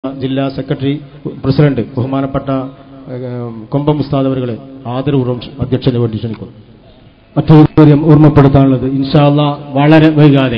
ജില്ലാ secretary president ബഹുമാനപ്പെട്ട കൊമ്പം ഉസ്താദ് അവരുടെ ആദരപൂർവ്വം അധ്യക്ഷന് വേണ്ടി ക്ഷണിക്കുന്നു. മറ്റൊരു കാര്യം ഓർമ്മപ്പെടുത്താനുള്ളത്, ഇൻഷാ അല്ലാഹ് വളരെ വൈകാതെ.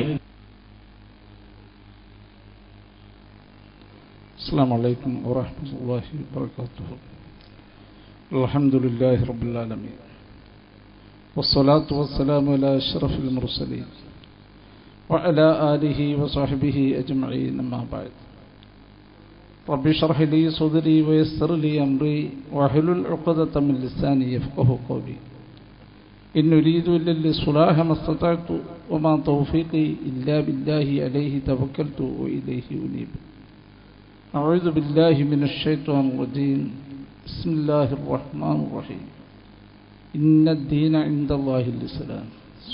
അസ്സലാമു അലൈക്കും വറഹ്മത്തുള്ളാഹി വബറകാതുഹു. അൽഹംദുലില്ലാഹി റബ്ബിൽ ആലമീൻ വസ്സലാത്തു വസ്സലാമു അലാ അഷ്റഫിൽ മുർസലീൻ വഅലാ ആലിഹി വസഹ്ബിഹി അജ്മഈൻ. അമ്മാ ബഅദ്. رب اشرح لي صدري ويسر لي أمري واحلل عقدة من لساني يفقهوا قولي. إن أريد إلا الإصلاح ما استطعت وما توفيقي إلا بالله عليه توكلت وإليه أنيب. أعوذ بالله من الشيطان الرجيم. بسم الله الرحمن الرحيم. إن الدين عند الله الإسلام.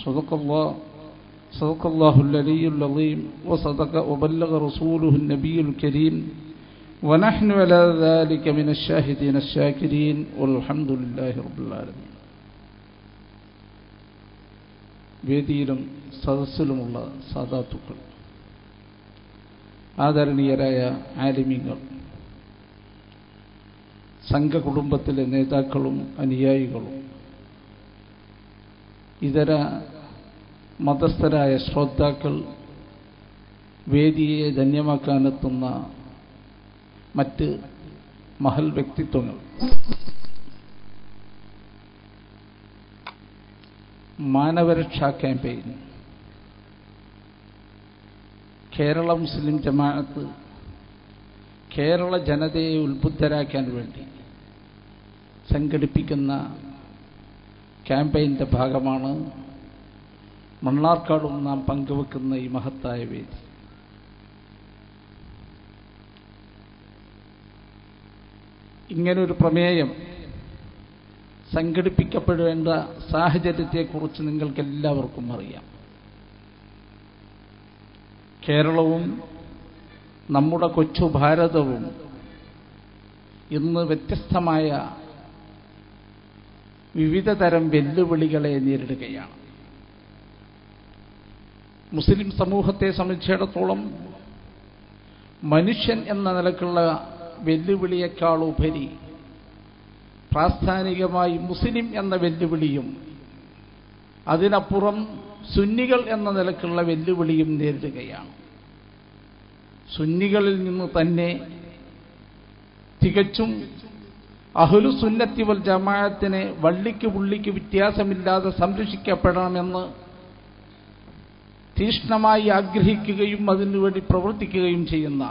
صدق الله العلي العظيم وصدق وبلغ رسوله النبي الكريم ونحن على ذلك من الشاهدين الشاكرين والحمد لله رب العالمين. വേദിയിലും സദസ്സിലുമുള്ള സാദാത്തുക്കൾ, ആദരണീയരായ ആലിമീങ്ങൾ, സംഘകുടുംബത്തിലെ നേതാക്കളും അനുയായികളും, ഇതര മതസ്ഥരായ ശ്രോതാക്കൾ, വേദിയെ ധന്യമാക്കാനെത്തുന്ന മറ്റ് മഹൽ വ്യക്തിത്വങ്ങൾ, മാനവരക്ഷാ ക്യാമ്പയിൻ, കേരള മുസ്ലിം ജമാഅത്ത് കേരള ജനതയെ ഉത്ബുദ്ധരാക്കാൻ വേണ്ടി സംഘടിപ്പിക്കുന്ന ക്യാമ്പയിൻ്റെ ഭാഗമാണ് മണ്ണാർക്കാടും നാം പങ്കുവെക്കുന്ന ഈ മഹത്തായ വേദി. ഇങ്ങനൊരു പ്രമേയം സംഘടിപ്പിക്കപ്പെടേണ്ട സാഹചര്യത്തെക്കുറിച്ച് നിങ്ങൾക്കെല്ലാവർക്കും അറിയാം. കേരളവും നമ്മുടെ കൊച്ചു ഭാരതവും ഇന്ന് വ്യത്യസ്തമായ വിവിധ തരം വെല്ലുവിളികളെ നേരിടുകയാണ്. മുസ്ലിം സമൂഹത്തെ സംബന്ധിച്ചിടത്തോളം മനുഷ്യൻ എന്ന നിലക്കുള്ള വെല്ലുവിളിയേക്കാൾ ഉപരി പ്രാസ്ഥാനികമായി മുസ്ലിം എന്ന വെല്ലുവിളിയും അതിനപ്പുറം സുന്നികൾ എന്ന നിലക്കുള്ള വെല്ലുവിളിയും നേരിടുകയാണ്. സുന്നികളിൽ നിന്ന് തന്നെ തികച്ചും അഹ്ലു സുന്നത്തി വൽ ജമാഅത്തിനെ വള്ളിക്ക് പുള്ളിക്ക് വ്യത്യാസമില്ലാതെ സംരക്ഷിക്കപ്പെടണമെന്ന് തീഷ്ണമായി ആഗ്രഹിക്കുകയും അതിനുവേണ്ടി പ്രവർത്തിക്കുകയും ചെയ്യുന്ന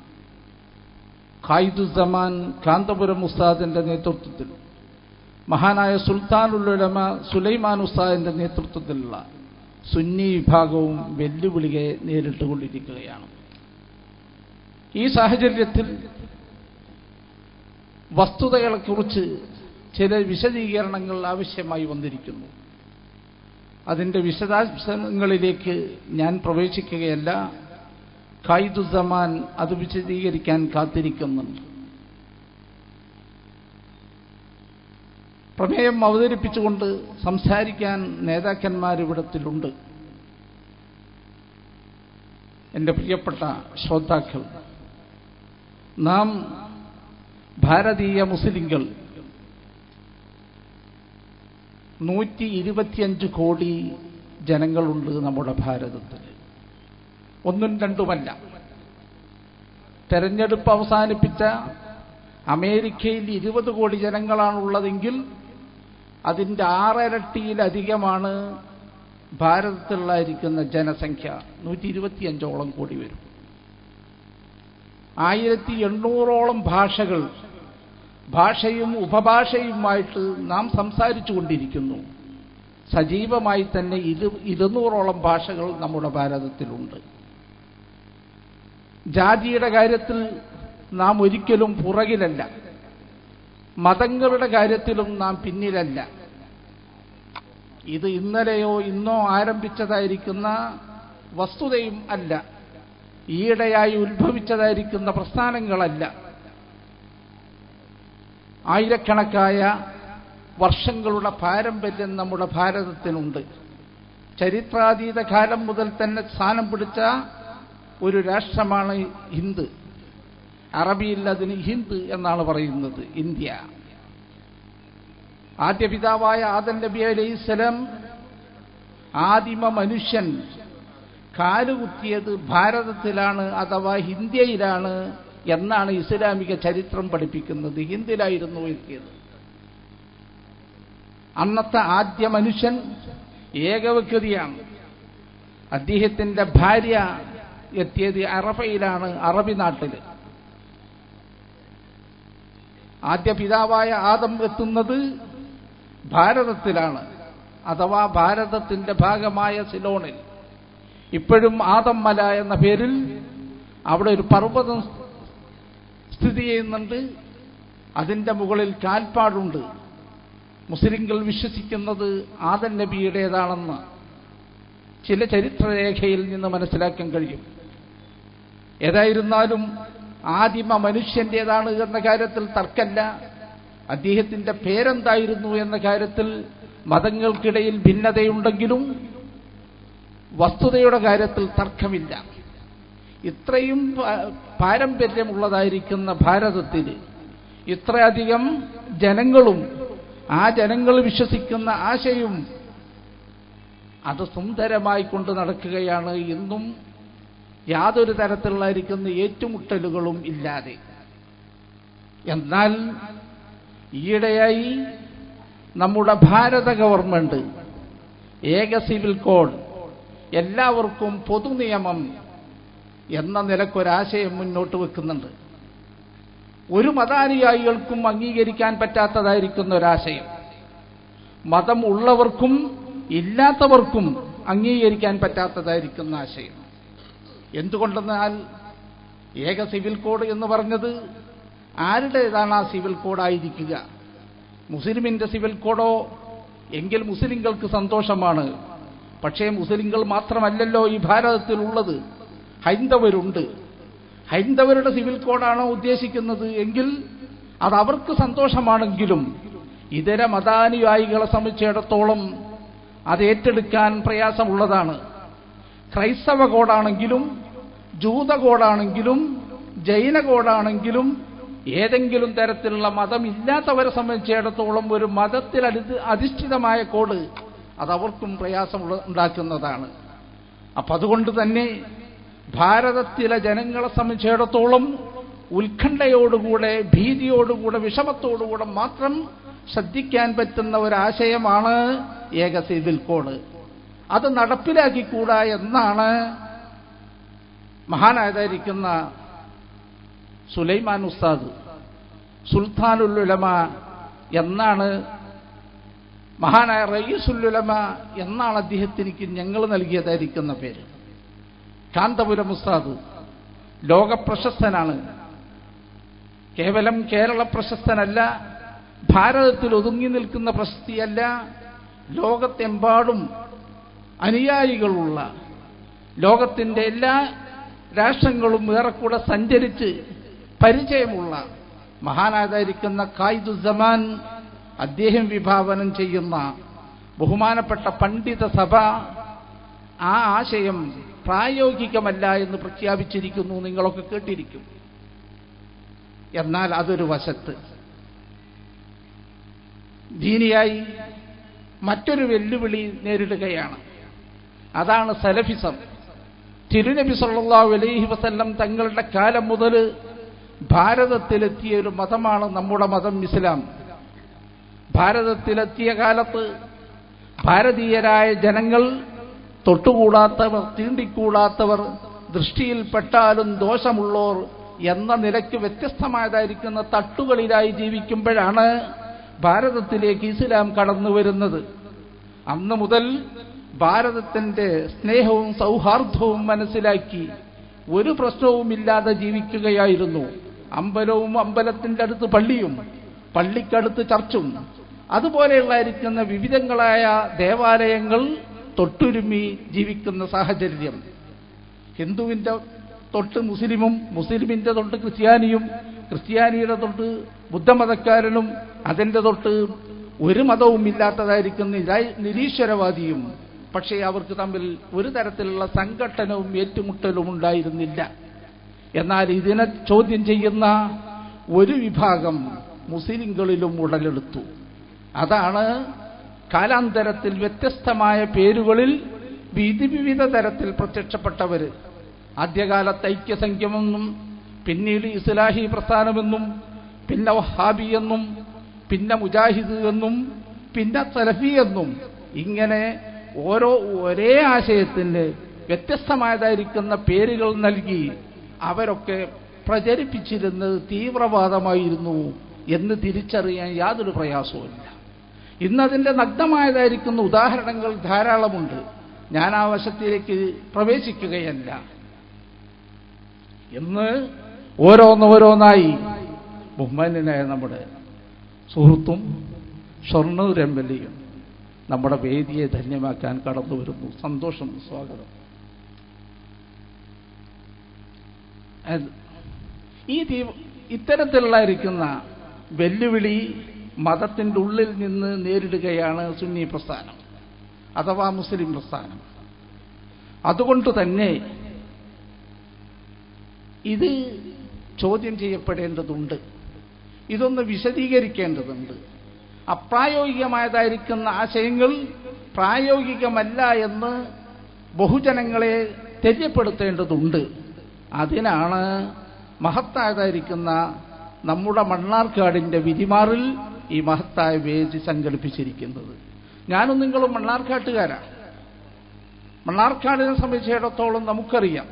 ഖായിദുസ്സമാൻ കാന്തപുരം ഉസ്താദിന്റെ നേതൃത്വത്തിൽ, മഹാനായ സുൽത്താനുൽ ഉലമ സുലൈമാൻ ഉസ്താദിന്റെ നേതൃത്വത്തിലുള്ള സുന്നി വിഭാഗവും വെല്ലുവിളിയെ നേരിട്ടുകൊണ്ടിരിക്കുകയാണ്. ഈ സാഹചര്യത്തിൽ വസ്തുതകളെക്കുറിച്ച് ചില വിശദീകരണങ്ങൾ ആവശ്യമായി വന്നിരിക്കുന്നു. അതിൻ്റെ വിശദാംശങ്ങളിലേക്ക് ഞാൻ പ്രവേശിക്കുകയല്ല. ഖായിദുസ്സമാൻ അത് വിശദീകരിക്കാൻ കാത്തിരിക്കുന്നുണ്ട്. പ്രമേയം അവതരിപ്പിച്ചുകൊണ്ട് സംസാരിക്കാൻ നേതാക്കന്മാരിവിടത്തിലുണ്ട്. എൻ്റെ പ്രിയപ്പെട്ട ശ്രോതാക്കൾ, നാം ഭാരതീയ മുസ്ലിങ്ങൾ 125 കോടി ജനങ്ങളുണ്ട് നമ്മുടെ ഭാരതത്തിൽ. ഒന്നും രണ്ടുമല്ല. തെരഞ്ഞെടുപ്പ് അവസാനിപ്പിച്ച അമേരിക്കയിൽ 20 കോടി ജനങ്ങളാണുള്ളതെങ്കിൽ അതിൻ്റെ 6 ഇരട്ടിയിലധികമാണ് ഭാരതത്തിലുള്ളായിരിക്കുന്ന ജനസംഖ്യ. 125ഓളം കോടി വരും. 1800ഓളം ഭാഷകൾ, ഭാഷയും ഉപഭാഷയുമായിട്ട് നാം സംസാരിച്ചു കൊണ്ടിരിക്കുന്നു. സജീവമായി തന്നെ 200ഓളം ഭാഷകൾ നമ്മുടെ ഭാരതത്തിലുണ്ട്. ജാതിയുടെ കാര്യത്തിൽ നാം ഒരിക്കലും പുറകിലല്ല. മതങ്ങളുടെ കാര്യത്തിലും നാം പിന്നിലല്ല. ഇത് ഇന്നലെയോ ഇന്നോ ആരംഭിച്ചതായിരിക്കുന്ന വസ്തുതയും അല്ല. ഈയിടെയായി ഉത്ഭവിച്ചതായിരിക്കുന്ന പ്രസ്ഥാനങ്ങളല്ല. ആയിരക്കണക്കായ വർഷങ്ങളുടെ പാരമ്പര്യം നമ്മുടെ ഭാരതത്തിനുണ്ട്. ചരിത്രാതീത കാലം മുതൽ തന്നെ സ്ഥാനം പിടിച്ച ഒരു രാഷ്ട്രമാണ് ഹിന്ദ്. അറബിയിൽ അതിന് ഹിന്ദ് എന്നാണ് പറയുന്നത്, ഇന്ത്യ. ആദ്യ പിതാവായ ആദം നബി അലൈഹിസ്സലാം, ആദിമ മനുഷ്യൻ കാലുകുത്തിയത് ഭാരതത്തിലാണ് അഥവാ ഇന്ത്യയിലാണ് എന്നാണ് ഇസ്ലാമിക ചരിത്രം പഠിപ്പിക്കുന്നത്. ഹിന്ദിലായിരുന്നു എത്തിയത്. അന്നത്തെ ആദ്യ മനുഷ്യൻ ഏകവ്യക്തിയാണ്. അദ്ദേഹത്തിന്റെ ഭാര്യ എത്തിയത് അറഫയിലാണ്, അറബി നാട്ടിൽ. ആദ്യ പിതാവായ ആദം എത്തുന്നത് ഭാരതത്തിലാണ്, അഥവാ ഭാരതത്തിന്റെ ഭാഗമായ സിലോണിൽ. ഇപ്പോഴും ആദം മല എന്ന പേരിൽ അവിടെ ഒരു പർവ്വതം സ്ഥിതി ചെയ്യുന്നുണ്ട്. അതിന്റെ മുകളിൽ കാൽപ്പാടുണ്ട്. മുസ്ലിങ്ങൾ വിശ്വസിക്കുന്നത് ആദം നബിയുടേതാണെന്ന് ചില ചരിത്രരേഖയിൽ നിന്ന് മനസ്സിലാക്കാൻ കഴിയും. ഏതായിരുന്നാലും ആദിമ മനുഷ്യന്റേതാണ് എന്ന കാര്യത്തിൽ തർക്കമില്ല. അദ്ദേഹത്തിന്റെ പേരെന്തായിരുന്നു എന്ന കാര്യത്തിൽ മതങ്ങൾക്കിടയിൽ ഭിന്നതയുണ്ടെങ്കിലും വസ്തുതയുടെ കാര്യത്തിൽ തർക്കമില്ല. ഇത്രയും പാരമ്പര്യമുള്ളതായിരിക്കുന്ന ഭാരതത്തിൽ ഇത്രയധികം ജനങ്ങളും ആ ജനങ്ങൾ വിശ്വസിക്കുന്ന ആശയവും അത് സുന്ദരമായി കൊണ്ട് നടക്കുകയാണ്. ഇന്നും യാതൊരു തരത്തിലുള്ളായിരിക്കുന്ന ഏറ്റുമുട്ടലുകളും ഇല്ലാതെ. എന്നാൽ ഈയിടെയായി നമ്മുടെ ഭാരത ഗവൺമെന്റ് ഏക സിവിൽ കോഡ്, എല്ലാവർക്കും പൊതുനിയമം എന്ന നിലക്കൊരാശയം മുന്നോട്ട് വെക്കുന്നുണ്ട്. ഒരു മതാനുയായികൾക്കും അംഗീകരിക്കാൻ പറ്റാത്തതായിരിക്കുന്ന ഒരാശയം, മതം ഉള്ളവർക്കും ഇല്ലാത്തവർക്കും അംഗീകരിക്കാൻ പറ്റാത്തതായിരിക്കുന്ന ആശയം. എന്തുകൊണ്ടെന്നാൽ ഏക സിവിൽ കോഡ് എന്ന് പറഞ്ഞത് ആരുടേതാണ് ആ സിവിൽ കോഡായിരിക്കുക? മുസ്ലിമിന്റെ സിവിൽ കോഡോ? എങ്കിൽ മുസ്ലിങ്ങൾക്ക് സന്തോഷമാണ്. പക്ഷേ മുസ്ലിങ്ങൾ മാത്രമല്ലല്ലോ ഈ ഭാരതത്തിലുള്ളത്, ഹൈന്ദവരുണ്ട്. ഹൈന്ദവരുടെ സിവിൽ കോഡാണോ ഉദ്ദേശിക്കുന്നത് എങ്കിൽ അത് അവർക്ക് സന്തോഷമാണെങ്കിലും ഇതര മതാനുയായികളെ സംബന്ധിച്ചിടത്തോളം അത് ഏറ്റെടുക്കാൻ പ്രയാസമുള്ളതാണ്. ക്രൈസ്തവ കോഡാണെങ്കിലും ജൂത കോഡാണെങ്കിലും ജൈന കോഡാണെങ്കിലും ഏതെങ്കിലും തരത്തിലുള്ള മതമില്ലാത്തവരെ സംബന്ധിച്ചിടത്തോളം ഒരു മതത്തിൽ അധിഷ്ഠിതമായ കോഡ് അതവർക്കും പ്രയാസം ഉണ്ടാക്കുന്നതാണ്. അപ്പം അതുകൊണ്ട് തന്നെ ഭാരതത്തിലെ ജനങ്ങളെ സംബന്ധിച്ചിടത്തോളം ഉത്കണ്ഠയോടുകൂടെ, ഭീതിയോടുകൂടെ, വിഷമത്തോടുകൂടെ മാത്രം ശ്രദ്ധിക്കാൻ പറ്റുന്ന ഒരാശയമാണ് ഏക സിവിൽ കോഡ്. അത് നടപ്പിലാക്കിക്കൂടാ എന്നാണ് മഹാനായതായിരിക്കുന്ന സുലൈമാൻ ഉസ്താദ്, സുൽത്താനുൽ ഉലമ എന്നാണ്, മഹാനായ റയീസുൽ ഉലമ എന്നാണ് അദ്ദേഹത്തിനിക്ക് ഞങ്ങൾ നൽകിയതായിരിക്കുന്ന പേര്. കാന്തപുരം ഉസ്താദ് ലോകപ്രശസ്തനാണ്. കേവലം കേരള പ്രശസ്തനല്ല, ഭാരതത്തിൽ ഒതുങ്ങി നിൽക്കുന്ന പ്രശസ്തിയല്ല, ലോകത്തെമ്പാടും അനുയായികളുള്ള, ലോകത്തിന്റെ എല്ലാ രാഷ്ട്രങ്ങളും ഏറെക്കൂടെ സഞ്ചരിച്ച് പരിചയമുള്ള മഹാനായതായിരിക്കുന്ന ഖായിദുസ്സമാൻ അദ്ദേഹം വിഭാവനം ചെയ്യുന്ന ബഹുമാനപ്പെട്ട പണ്ഡിത സഭ ആ ആശയം പ്രായോഗികമല്ല എന്ന് പ്രഖ്യാപിച്ചിരിക്കുന്നു. നിങ്ങളൊക്കെ കേട്ടിരിക്കും. എന്നാൽ അതൊരു വശത്ത്. ദീനിയായി മറ്റൊരു വെല്ലുവിളി നേരിടുകയാണ്. അതാണ് സലഫിസം. തിരുനബി സല്ലല്ലാഹു അലൈഹി വസല്ലം തങ്ങളുടെ കാലം മുതൽ ഭാരതത്തിലെത്തിയ ഒരു മതമാണ് നമ്മുടെ മതം ഇസ്ലാം. ഭാരതത്തിലെത്തിയ കാലത്ത് ഭാരതീയരായ ജനങ്ങൾ തൊട്ടുകൂടാത്തവർ, തീണ്ടിക്കൂടാത്തവർ, ദൃഷ്ടിയിൽപ്പെട്ടാലും ദോഷമുള്ളോർ എന്ന നിലയ്ക്ക് വ്യത്യസ്തമായതായിരിക്കുന്ന തട്ടുകളിലായി ജീവിക്കുമ്പോഴാണ് ഭാരതത്തിലേക്ക് ഇസ്ലാം കടന്നു വരുന്നത്. അന്ന് മുതൽ ഭാരതത്തിന്റെ സ്നേഹവും സൗഹാർദ്ദവും മനസ്സിലാക്കി ഒരു പ്രശ്നവുമില്ലാതെ ജീവിക്കുകയായിരുന്നു. അമ്പലവും അമ്പലത്തിന്റെ അടുത്ത് പള്ളിയും പള്ളിക്കടുത്ത് ചർച്ചും അതുപോലെയുള്ളായിരിക്കുന്ന വിവിധങ്ങളായ ദേവാലയങ്ങൾ തൊട്ടുരുമ്മി ജീവിക്കുന്ന സാഹചര്യം. ഹിന്ദുവിന്റെ തൊട്ട് മുസ്ലിമും, മുസ്ലിമിന്റെ തൊട്ട് ക്രിസ്ത്യാനിയും, ക്രിസ്ത്യാനിയുടെ തൊട്ട് ബുദ്ധമതക്കാരനും, അതിന്റെ തൊട്ട് ഒരു മതവും ഇല്ലാത്തതായിരിക്കുന്ന നിരീശ്വരവാദിയും. പക്ഷേ അവർക്ക് തമ്മിൽ ഒരു തരത്തിലുള്ള സംഘട്ടനവും ഏറ്റുമുട്ടലും ഉണ്ടായിരുന്നില്ല. എന്നാൽ ഇതിനെ ചോദ്യം ചെയ്യുന്ന ഒരു വിഭാഗം മുസ്ലിങ്ങളിലും ഉടലെടുത്തു. അതാണ് കാലാന്തരത്തിൽ വ്യത്യസ്തമായ പേരുകളിൽ വിവിധ തരത്തിൽ പ്രത്യക്ഷപ്പെട്ടവർ. ആദ്യകാലത്ത് ഐക്യസംഖ്യമെന്നും പിന്നീട് ഇസ്ലാഹി പ്രസ്ഥാനമെന്നും പിന്നെ വഹാബി എന്നും പിന്നെ മുജാഹിദ് എന്നും പിന്നെ സലഫി എന്നും ഇങ്ങനെ ഒരേ ആശയത്തിന് വ്യത്യസ്തമായതായിരിക്കുന്ന പേരുകൾ നൽകി അവരൊക്കെ പ്രചരിപ്പിച്ചിരുന്നത് തീവ്രവാദമായിരുന്നു എന്ന് തിരിച്ചറിയാൻ യാതൊരു പ്രയാസവുമില്ല. ഇന്നതിൻ്റെ നഗ്നമായതായിരിക്കുന്ന ഉദാഹരണങ്ങൾ ധാരാളമുണ്ട്. ഞാൻ ആ വശത്തിലേക്ക് പ്രവേശിക്കുകയല്ല. ഇന്ന് ഓരോന്നോരോന്നായി ബഹുമാന്യനായ നമ്മുടെ സുഹൃത്തും ഷൊർണൂർ എംഎൽഎയും നമ്മുടെ വേദിയെ ധന്യമാക്കാൻ കടന്നു വരുന്നു. സന്തോഷം, സ്വാഗതം. ഇത്തരത്തിലുള്ളായിരിക്കുന്ന വെല്ലുവിളി മതത്തിൻ്റെ ഉള്ളിൽ നിന്ന് നേരിടുകയാണ് സുന്നി പ്രസ്ഥാനം അഥവാ മുസ്ലിം പ്രസ്ഥാനം. അതുകൊണ്ട് തന്നെ ഇത് ചോദ്യം ചെയ്യപ്പെടേണ്ടതുണ്ട്, ഇതൊന്ന് വിശദീകരിക്കേണ്ടതുണ്ട്. അപ്രായോഗികമായതായിരിക്കുന്ന ആശയങ്ങൾ പ്രായോഗികമല്ല എന്ന് ബഹുജനങ്ങളെ തെര്യപ്പെടുത്തേണ്ടതുണ്ട്. അതിനാണ് മഹത്തായതായിരിക്കുന്ന നമ്മുടെ മണ്ണാർക്കാടിൻ്റെ വിധിമാറിൽ ഈ മഹത്തായ വേദി സംഘടിപ്പിച്ചിരിക്കുന്നത്. ഞാനും നിങ്ങളും മണ്ണാർക്കാട്ടുകാരാണ്. മണ്ണാർക്കാടിനെ സംബന്ധിച്ചിടത്തോളം നമുക്കറിയാം,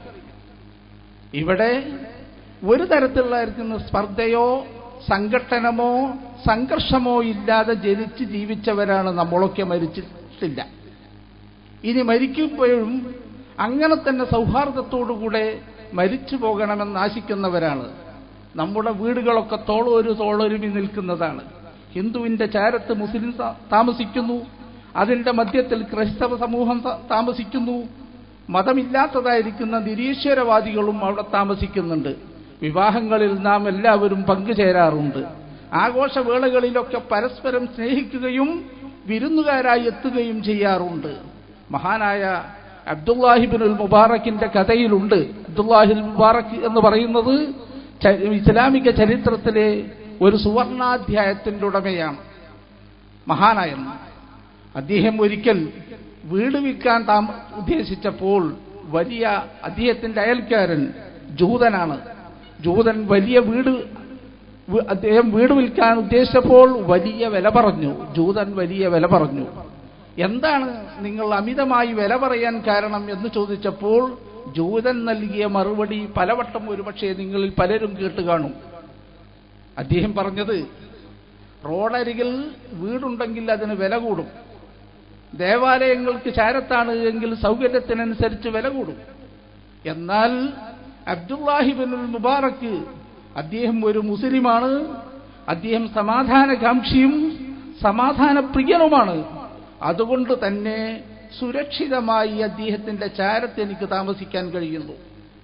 ഇവിടെ ഒരു തരത്തിലുള്ളായിരിക്കുന്ന സ്പർദ്ധയോ സംഘട്ടനമോ സംഘർഷമോ ഇല്ലാതെ ജനിച്ച് ജീവിച്ചവരാണ് നമ്മളൊക്കെ. മരിച്ചിട്ടില്ല. ഇനി മരിക്കുമ്പോഴും അങ്ങനെ തന്നെ സൗഹാർദ്ദത്തോടുകൂടെ മരിച്ചു പോകണമെന്ന് ആശിക്കുന്നവരാണ്. നമ്മുടെ വീടുകളൊക്കെ തോളൊരുമി നിൽക്കുന്നതാണ്. ഹിന്ദുവിന്റെ ചാരത്ത് മുസ്ലിം താമസിക്കുന്നു, അതിന്റെ മധ്യത്തിൽ ക്രൈസ്തവ സമൂഹം താമസിക്കുന്നു, മതമില്ലാത്തതായിരിക്കുന്ന നിരീശ്വരവാദികളും അവിടെ താമസിക്കുന്നുണ്ട്. വിവാഹങ്ങളിൽ നാം എല്ലാവരും പങ്കുചേരാറുണ്ട്. ആഘോഷവേളകളിലൊക്കെ പരസ്പരം സ്നേഹിക്കുകയും വിരുന്നുകാരായി എത്തുകയും ചെയ്യാറുണ്ട്. മഹാനായ അബ്ദുല്ലാഹിബ്നുൽ മുബാറക്കിന്റെ കഥയിലുണ്ട്. അബ്ദുല്ലാഹിൽ മുബാറക്ക് എന്ന് പറയുന്നത് ഇസ്ലാമിക ചരിത്രത്തിലെ ഒരു സുവർണാധ്യായത്തിന്റെ ഉടമയാണ്. മഹാനായെന്ന് അദ്ദേഹം ഒരിക്കൽ വീട് വിൽക്കാൻ ഉദ്ദേശിച്ചപ്പോൾ അദ്ദേഹത്തിന്റെ അയൽക്കാരൻ ജൂതനാണ്. ജൂതൻ അദ്ദേഹം വീട് വിൽക്കാൻ ഉദ്ദേശിച്ചപ്പോൾ വലിയ വില പറഞ്ഞു. ജൂതൻ വലിയ വില പറഞ്ഞു. എന്താണ് നിങ്ങൾ അമിതമായി വില പറയാൻ കാരണം എന്ന് ചോദിച്ചപ്പോൾ ജൂതൻ നൽകിയ മറുപടി പലവട്ടം ഒരുപക്ഷെ നിങ്ങളിൽ പലരും കേട്ട് കാണും. അദ്ദേഹം പറഞ്ഞത്, റോഡരികിൽ വീടുണ്ടെങ്കിൽ അതിന് വില കൂടും, ദേവാലയങ്ങൾക്ക് ചാരത്താണ് എങ്കിൽ സൗകര്യത്തിനനുസരിച്ച് വില കൂടും. എന്നാൽ അബ്ദുല്ലാഹിബ്നുൽ മുബാറക്ക് അദ്ദേഹം ഒരു മുസ്ലിമാണ്, അദ്ദേഹം സമാധാനകാംക്ഷിയും സമാധാനപ്രിയനുമാണ്. അതുകൊണ്ട് തന്നെ സുരക്ഷിതമായി അദ്ദേഹത്തിന്റെ ചാരത്ത് എനിക്ക് താമസിക്കാൻ കഴിയുന്നു.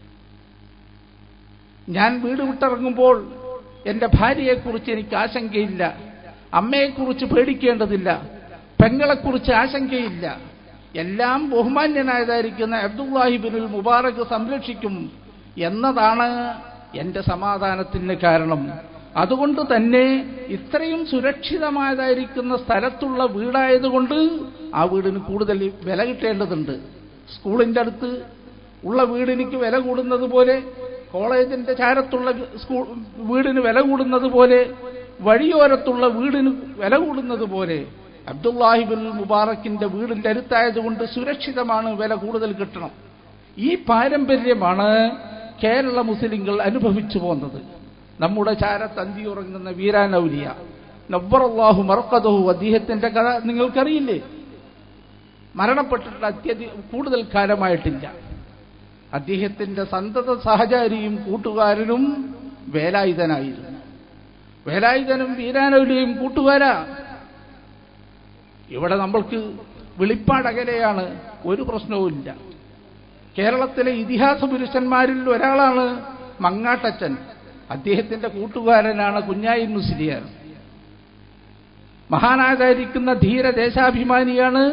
ഞാൻ വീട് വിട്ടിറങ്ങുമ്പോൾ എന്റെ ഭാര്യയെക്കുറിച്ച് എനിക്ക് ആശങ്കയില്ല, അമ്മയെക്കുറിച്ച് പേടിക്കേണ്ടതില്ല, പെങ്ങളെക്കുറിച്ച് ആശങ്കയില്ല. എല്ലാം ബഹുമാന്യനായതായിരിക്കുന്ന അബ്ദുല്ലാഹിബ്നുൽ മുബാറക്ക് സംരക്ഷിക്കും എന്നതാണ് എന്റെ സമാധാനത്തിന് കാരണം. അതുകൊണ്ട് തന്നെ ഇത്രയും സുരക്ഷിതമായതായിരിക്കുന്ന സ്ഥലത്തുള്ള വീടായതുകൊണ്ട് ആ വീടിന് കൂടുതൽ വില കിട്ടേണ്ടതുണ്ട്. സ്കൂളിന്റെ അടുത്ത് ഉള്ള വീടിനിക്ക് വില കൂടുന്നത് പോലെ, കോളേജിന്റെ ചാരത്തുള്ള വീടിന് വില കൂടുന്നത് പോലെ, വഴിയോരത്തുള്ള വീടിന് വില കൂടുന്നത് പോലെ അബ്ദുല്ലാഹിബ്നുൽ മുബാറക്കിന്റെ വീടിന്റെ അടുത്തായതുകൊണ്ട് സുരക്ഷിതമാണ്, വില കൂടുതൽ കിട്ടണം. ഈ പാരമ്പര്യമാണ് കേരള മുസ്ലിങ്ങൾ അനുഭവിച്ചു പോന്നത്. നമ്മുടെ ചാരത്ത് അന്തിയുറങ്ങുന്ന വീരാനൗലിയ നവ്വറല്ലാഹു മർഖദഹു, അദ്ദേഹത്തിന്റെ കഥ നിങ്ങൾക്കറിയില്ലേ? മരണപ്പെട്ടിട്ട് കൂടുതൽ കാലമായിട്ടില്ല. അദ്ദേഹത്തിന്റെ സന്തത സഹചാരിയും കൂട്ടുകാരനും വേലായുധനായിരുന്നു. വേലായുധനും വീരാനൗലിയും കൂട്ടുകാരാ. ഇവിടെ നമ്മൾക്ക് വെളിപ്പാടകലെയാണ്, ഒരു പ്രശ്നവുമില്ല. കേരളത്തിലെ ഇതിഹാസ പുരുഷന്മാരിൽ ഒരാളാണ് മങ്ങാട്ടച്ചൻ. അദ്ദേഹത്തിന്റെ കൂട്ടുകാരനാണ് കുഞ്ഞായി മുസ്ലിയാർ. മഹാനായതായിരിക്കുന്ന ധീരദേശാഭിമാനിയാണ്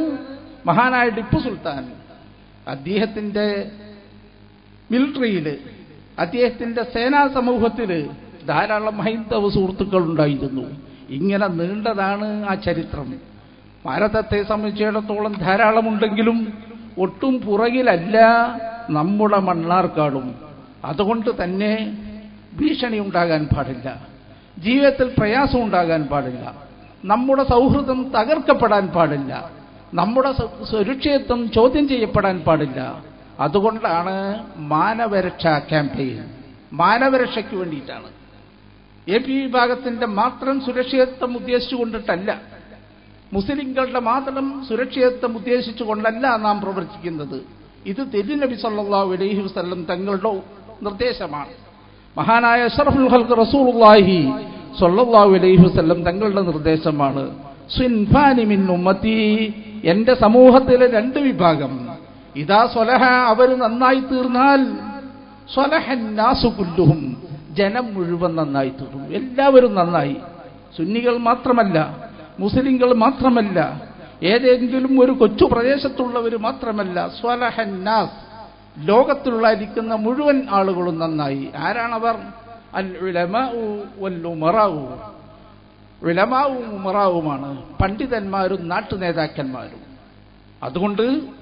മഹാനായ ടിപ്പു സുൽത്താൻ. അദ്ദേഹത്തിന്റെ മിലിറ്ററിയിൽ അദ്ദേഹത്തിന്റെ സേനാ സമൂഹത്തിൽ ധാരാളം ഹൈന്ദവ സുഹൃത്തുക്കൾ ഉണ്ടായിരുന്നു. ഇങ്ങനെ നീണ്ടതാണ് ആ ചരിത്രം. ഭാരതത്തെ സംബന്ധിച്ചിടത്തോളം ധാരാളമുണ്ടെങ്കിലും ഒട്ടും പുറകിലല്ല നമ്മുടെ മണ്ണാർക്കാടും. അതുകൊണ്ട് തന്നെ ഭീഷണി ഉണ്ടാകാൻ പാടില്ല, ജീവിതത്തിൽ പ്രയാസം ഉണ്ടാകാൻ പാടില്ല, നമ്മുടെ സൗഹൃദം തകർക്കപ്പെടാൻ പാടില്ല, നമ്മുടെ സുരക്ഷിതത്വം ചോദ്യം ചെയ്യപ്പെടാൻ പാടില്ല. അതുകൊണ്ടാണ് മാനവരക്ഷാ ക്യാമ്പയിൻ. മാനവരക്ഷയ്ക്ക് വേണ്ടിയിട്ടാണ്. എ പി വിഭാഗത്തിന്റെ മാത്രം സുരക്ഷിതത്വം ഉദ്ദേശിച്ചുകൊണ്ടിട്ടല്ല, മുസ്ലിങ്ങളുടെ മാത്രം സുരക്ഷിതത്വം ഉദ്ദേശിച്ചുകൊണ്ടല്ല നാം പ്രവർത്തിക്കുന്നത്. ഇത് തിരുനബി സല്ലല്ലാഹു അലൈഹി വസല്ലം തങ്ങളുടെ നിർദ്ദേശമാണ്. മഹാനായ അഷ്റഫുൽ ഖൽഖ് റസൂലുള്ളാഹി സല്ലല്ലാഹു അലൈഹി വസല്ലം തങ്ങളുടെ നിർദ്ദേശമാണ്. സിൻഫാനി മിൻ ഉമ്മത്തി, എന്റെ സമൂഹത്തിലെ രണ്ട് വിഭാഗം. ഇദാ സ്വലഹ, അവർ നന്നായി തീർന്നാൽ സ്വലഹൻ നാസു കുല്ലുഹും, ജനം മുഴുവൻ നന്നായി തീർന്നു. എല്ലാവരും നന്നായി. സുന്നികൾ മാത്രമല്ല, മുസ്ലിങ്ങൾ മാത്രമല്ല, ഏതെങ്കിലും ഒരു കൊച്ചു പ്രദേശത്തുള്ളവർ മാത്രമല്ല. സ്വലഹൻ നാസ്, ലോകത്തുള്ളായിരിക്കുന്ന മുഴുവൻ ആളുകളും നന്നായി. ആരാണവർ? അൽ ഉലമാഉ വൽ ഉമറാഉ. ഉലമാവും ഉമറാവുമാണ് പണ്ഡിതന്മാരും നാട്ടു നേതാക്കന്മാരും. അതുകൊണ്ട്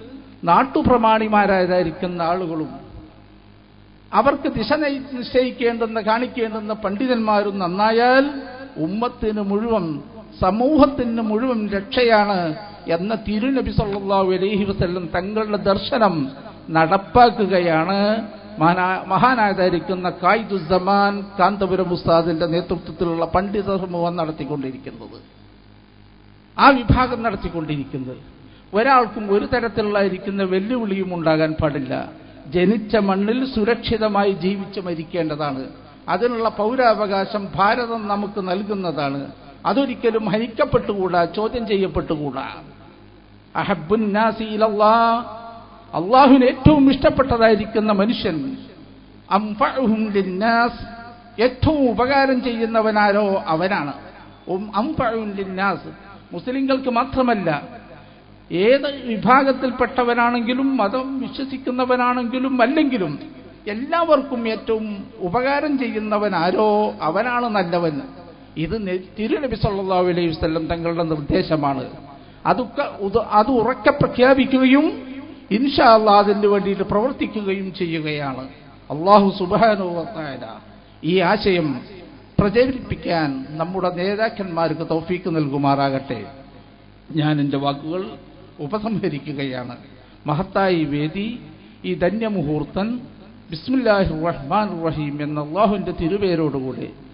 നാട്ടുപ്രമാണിമാരായിരിക്കുന്ന ആളുകളും അവർക്ക് ദിശ നിശ്ചയിക്കേണ്ടുന്ന കാണിക്കേണ്ടുന്ന പണ്ഡിതന്മാരും നന്നായാൽ ഉമ്മത്തിന് മുഴുവൻ, സമൂഹത്തിന് മുഴുവൻ രക്ഷയാണ് എന്ന തിരുനബി സല്ലല്ലാഹു അലൈഹി വസല്ലം തങ്ങളുടെ ദർശനം നടപ്പാക്കുകയാണ് മഹാനായതായിരിക്കുന്ന ഖായിദുസ്സമാൻ കാന്തപുരം ഉസ്താദിന്റെ നേതൃത്വത്തിലുള്ള പണ്ഡിത സമൂഹം നടത്തിക്കൊണ്ടിരിക്കുന്നത്. ആ വിഭാഗം നടത്തിക്കൊണ്ടിരിക്കുന്നത്. ഒരാൾക്കും ഒരു തരത്തിലുള്ളായിരിക്കുന്ന വെല്ലുവിളിയും ഉണ്ടാകാൻ പാടില്ല. ജനിച്ച മണ്ണിൽ സുരക്ഷിതമായി ജീവിച്ച് മരിക്കേണ്ടതാണ്. അതിനുള്ള പൗരാവകാശം ഭാരതം നമുക്ക് നൽകുന്നതാണ്. അതൊരിക്കലും ഹനിക്കപ്പെട്ടുകൂടാ, ചോദ്യം ചെയ്യപ്പെട്ടുകൂടാ. അഹബ്ബുൻ നാസി ഇലല്ലാഹ്, അള്ളാഹുവിന് ഏറ്റവും ഇഷ്ടപ്പെട്ടതായിരിക്കുന്ന മനുഷ്യൻ, അംഫഉഹും ലിന്നാസ്, ഏറ്റവും ഉപകാരം ചെയ്യുന്നവനാരോ അവനാണ്. അംഫഉഹും ലിന്നാസ്, മുസ്ലിങ്ങൾക്ക് മാത്രമല്ല, ഏത് വിഭാഗത്തിൽപ്പെട്ടവനാണെങ്കിലും മതം വിശ്വസിക്കുന്നവനാണെങ്കിലും അല്ലെങ്കിലും എല്ലാവർക്കും ഏറ്റവും ഉപകാരം ചെയ്യുന്നവനാരോ അവനാണ് നല്ലവൻ. ഇത് തിരുനബി സല്ലല്ലാഹു അലൈഹി വസല്ലം തങ്ങളുടെ നിർദ്ദേശമാണ്. അത് ഉറക്കെ പ്രഖ്യാപിക്കുകയും ഇൻഷാ അല്ലാഹ് അതിന് വേണ്ടിയിട്ട് പ്രവർത്തിക്കുകയും ചെയ്യുകയാണ്. അല്ലാഹു സുബ്ഹാനഹു വ തആല ഈ ആശയം പ്രചരിപ്പിക്കാൻ നമ്മുടെ നേതാക്കന്മാർക്ക് തൗഫീക്ക് നൽകുമാറാകട്ടെ. ഞാൻ എൻ്റെ വാക്കുകൾ ഉപസംഹരിക്കുകയാണ്. മഹത്തായി വേദി, ഈ ധന്യമുഹൂർത്തം ബിസ്മില്ലാഹിർ റഹ്മാനിർ റഹീം എന്ന അല്ലാഹുവിൻ്റെ തിരുപേരോടുകൂടെ